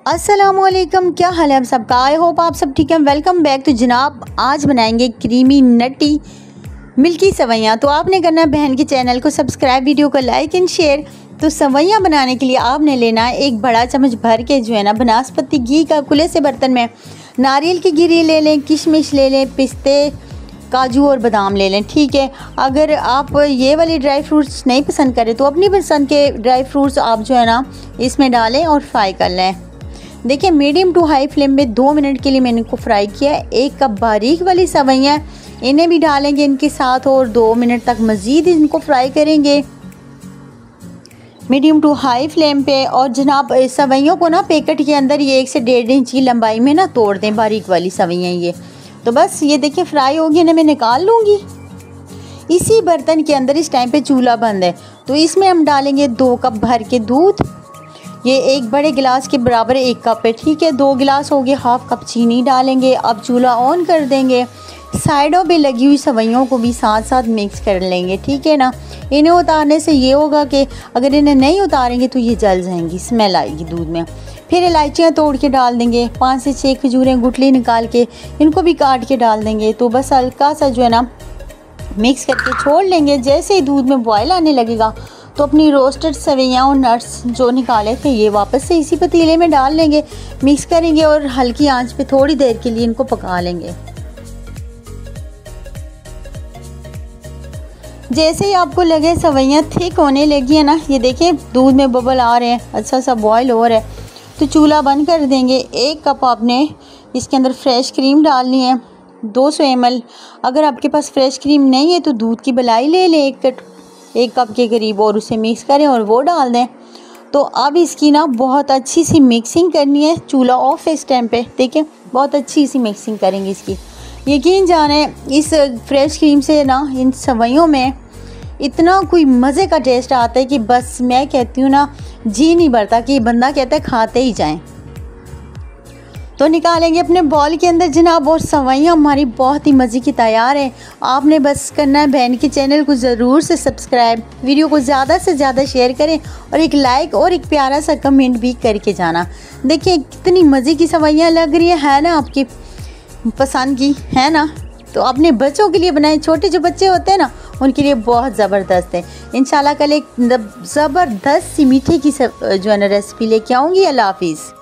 अस्सलामुअलैकुम, क्या हाल है आप सबका। आई होप आप सब ठीक हैं। Welcome back. तो जनाब आज बनाएंगे क्रीमी नटी मिल्की सवैयाँ। तो आपने करना है बहन के चैनल को सब्सक्राइब, वीडियो को लाइक एंड शेयर। तो सवैयाँ बनाने के लिए आपने लेना है एक बड़ा चम्मच भर के जो है ना बनास्पति घी का खुले से बर्तन में नारियल की गिरी ले लें, किशमिश ले लें, पिस्ते, काजू और बादाम ले लें। ठीक है, अगर आप ये वाले ड्राई फ्रूट्स नहीं पसंद करें तो अपनी पसंद के ड्राई फ्रूट्स आप जो है ना इसमें डालें और फ्राई कर लें। देखिए मीडियम टू हाई फ्लेम में 2 मिनट के लिए मैंने इनको फ्राई किया है। 1 कप बारीक वाली सवैयाँ इन्हें भी डालेंगे इनके साथ और 2 मिनट तक मज़ीद इनको फ्राई करेंगे मीडियम टू हाई फ्लेम पे। और जनाब सवैयों को ना पैकेट के अंदर ये 1 से 1.5 इंच की लंबाई में ना तोड़ दें, बारीक वाली सवैयाँ ये। तो बस ये देखिए फ्राई होगी ना, मैं निकाल लूँगी। इसी बर्तन के अंदर इस टाइम पे चूल्हा बंद है तो इसमें हम डालेंगे 2 कप भर के दूध। ये एक बड़े गिलास के बराबर 1 कप है। ठीक है, 2 गिलास हो गए। हाफ कप चीनी डालेंगे। अब चूल्हा ऑन कर देंगे। साइडों पे लगी हुई सवैयों को भी साथ साथ मिक्स कर लेंगे। ठीक है ना, इन्हें उतारने से ये होगा कि अगर इन्हें नहीं उतारेंगे तो ये जल जाएंगी, स्मेल आएगी दूध में। फिर इलायचियाँ तोड़ के डाल देंगे। 5 से 6 खजूरें गुठली निकाल के इनको भी काट के डाल देंगे। तो बस हल्का सा जो है ना मिक्स करके छोड़ लेंगे। जैसे ही दूध में बॉयल आने लगेगा तो अपनी रोस्टेड सवैयाँ और नट्स जो निकाले थे ये वापस से इसी पतीले में डाल लेंगे, मिक्स करेंगे और हल्की आंच पे थोड़ी देर के लिए इनको पका लेंगे। जैसे ही आपको लगे सवैयाँ थिक होने लगी है ना, ये देखें दूध में बबल आ रहे हैं, अच्छा सा बॉयल हो रहा है, तो चूल्हा बंद कर देंगे। 1 कप आपने इसके अंदर फ्रेश क्रीम डालनी है, 200 ml। अगर आपके पास फ्रेश क्रीम नहीं है तो दूध की मलाई ले लें 1 कप के करीब और उसे मिक्स करें और वो डाल दें। तो अब इसकी ना बहुत अच्छी सी मिक्सिंग करनी है। चूल्हा ऑफ है इस टाइम पे। देखें बहुत अच्छी सी मिक्सिंग करेंगे इसकी। यकीन जाने इस फ्रेश क्रीम से ना इन सवैयों में इतना कोई मज़े का टेस्ट आता है कि बस मैं कहती हूँ ना जी नहीं भरता, कि बंदा कहता है खाते ही जाएं। तो निकालेंगे अपने बॉल के अंदर जनाब और सवैयाँ हमारी बहुत ही मज़े की तैयार है। आपने बस करना है बहन के चैनल को ज़रूर से सब्सक्राइब, वीडियो को ज़्यादा से ज़्यादा शेयर करें और एक लाइक और एक प्यारा सा कमेंट भी करके जाना। देखिए कितनी मज़े की सवैयाँ लग रही है ना, आपकी पसंद की है ना। तो अपने बच्चों के लिए बनाए, छोटे जो बच्चे होते हैं ना उनके लिए बहुत ज़बरदस्त है। इंशाल्लाह कल एक ज़बरदस्त सी मीठे की जो है ना रेसिपी लेके आऊँगी। अल्लाह हाफिज़।